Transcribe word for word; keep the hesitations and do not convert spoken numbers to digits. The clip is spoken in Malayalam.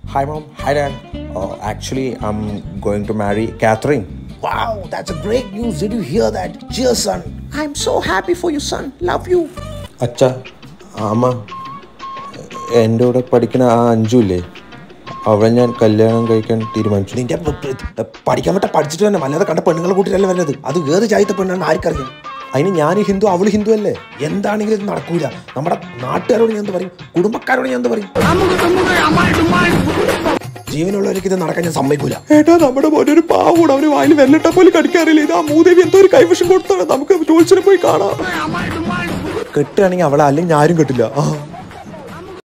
Hi mom, hi dad. Uh, actually, I'm going to marry Catherine. Wow, that's a great news. Did you hear that? Cheers, son. I'm so happy for you, son. Love you. അച്ഛ അമ്മ എൻ്റെ കൂടെ പഠിക്കുന്ന ആ അഞ്ചുല്ലേ അവളെ ഞാൻ കല്യാണം കഴിക്കാൻ തീരുമാനിച്ചു. നിന്റെ പഠിക്കാൻ പറ്റ പഠിച്ചിട്ട് തന്നെ വല്ലാതെ കണ്ട പെണ്ണുങ്ങളെ കൂട്ടിട്ടല്ലേ വരുന്നത്. അത് ഏത് ജാതിത്തെ പെണ്ണാണ് ആർക്കറിയാം. അതിന് ഞാൻ ഹിന്ദു അവൾ ഹിന്ദു അല്ലേ. എന്താണെങ്കിലും ഇത് നടക്കൂല. നമ്മുടെ നാട്ടുകാരോട് ഞാൻ എന്ത് പറയും, കുടുംബക്കാരോട് ഞാൻ എന്ത് പറയും. ജീവനുള്ളവർക്ക് ഇത് നടക്കാൻ ഞാൻ സമ്മതിക്കൂല. ഏട്ടാ നമ്മുടെ പോലെ ഒരു പാവൂടെ അവന് വായിൽ വെല്ലിട്ട പോലെ കടിക്കാറില്ല. ഇത് ആ മൂദേവി എന്തോ ഒരു കൈവശം കൊടുത്താണ്. നമുക്ക് ജോത്സ്യനെ പോയി കാണാം. കെട്ടുകയാണെങ്കിൽ അവളെ അല്ലെങ്കിൽ ആരും കെട്ടില്ല.